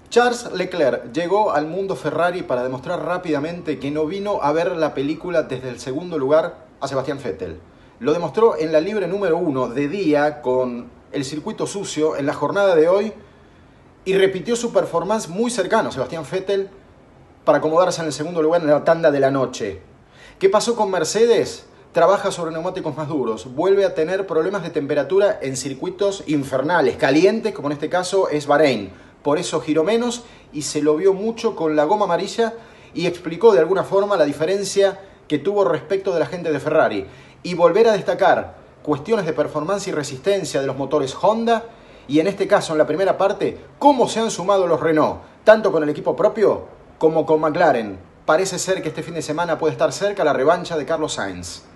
Charles Leclerc llegó al mundo Ferrari para demostrar rápidamente que no vino a ver la película desde el segundo lugar a Sebastián Vettel. Lo demostró en la libre número 1 de día con el circuito sucio en la jornada de hoy y repitió su performance muy cercano a Sebastián Vettel para acomodarse en el segundo lugar en la tanda de la noche. ¿Qué pasó con Mercedes? Trabaja sobre neumáticos más duros, vuelve a tener problemas de temperatura en circuitos infernales, calientes, como en este caso es Bahrein. Por eso giró menos y se lo vio mucho con la goma amarilla y explicó de alguna forma la diferencia que tuvo respecto de la gente de Ferrari. Y volver a destacar cuestiones de performance y resistencia de los motores Honda y en este caso en la primera parte, cómo se han sumado los Renault, tanto con el equipo propio como con McLaren. Parece ser que este fin de semana puede estar cerca la revancha de Carlos Sainz.